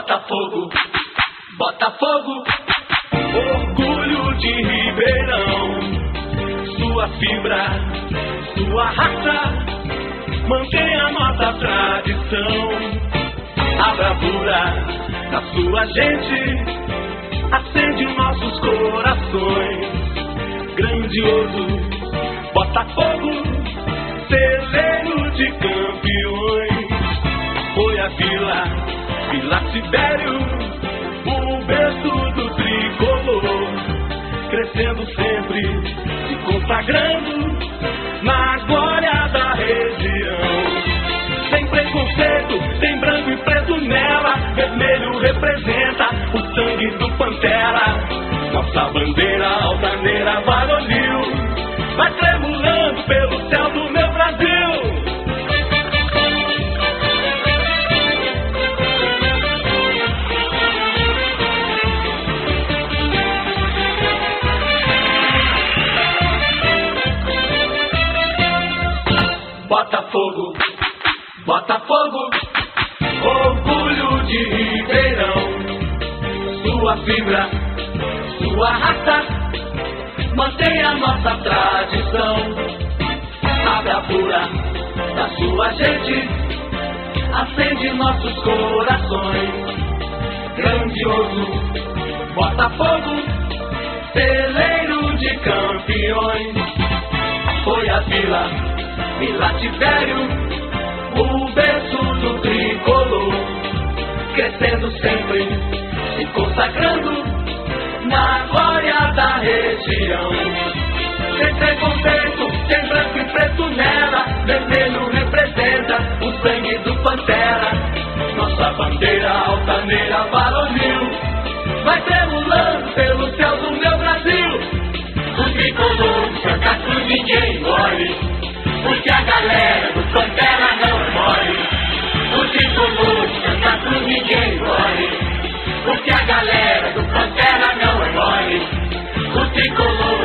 Botafogo, Botafogo, orgulho de Ribeirão. Sua fibra, sua raça, mantém a nossa tradição. A bravura da sua gente acende nossos corações. Grandioso Botafogo, celeiro de campeões. Foi a Vila Tibério, o berço do tricolor, crescendo sempre, se consagrando na glória da região. Sem preconceito, tem branco e preto nela, vermelho representa o sangue do Pantera. Nossa bandeira altaneira varonil vai tremulando pelo céu do meu Brasil. Botafogo, Botafogo, orgulho de Ribeirão. Sua fibra, sua raça, mantém a nossa tradição. A bravura da sua gente acende nossos corações. Grandioso Botafogo, celeiro de campeões. Foi a Vila Tibério, o berço do tricolor, crescendo sempre, se consagrando na glória da região. Sem preconceito, tem branco e preto nela, vermelho representa o sangue do Pantera. Nossa bandeira altaneira varonil vai tremulando pelo céu do meu Brasil. O tricolor de Santa Cruz ninguém engole, porque a galera do Pantera não é mole. O tricolor de Santa Cruz ninguém engole, porque a galera do Pantera não é mole. O tricolor